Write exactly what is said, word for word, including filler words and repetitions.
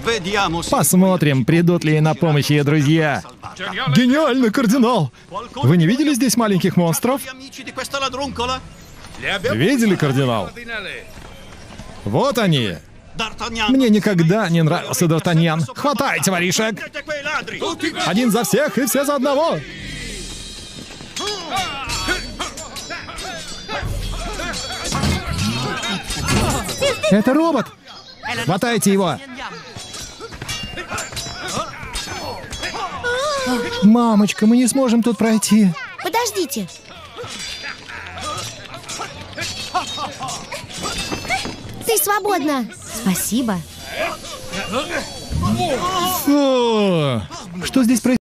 Посмотрим, придут ли на помощь ее друзья. Гениально, кардинал! Вы не видели здесь маленьких монстров? Видели, кардинал? Вот они. Мне никогда не нравился Д'Артаньян. Хватайте, воришек! Один за всех и все за одного! Это робот! Хватайте его! Мамочка, мы не сможем тут пройти. Подождите. Ты свободна. Спасибо. Фу. Что здесь происходит?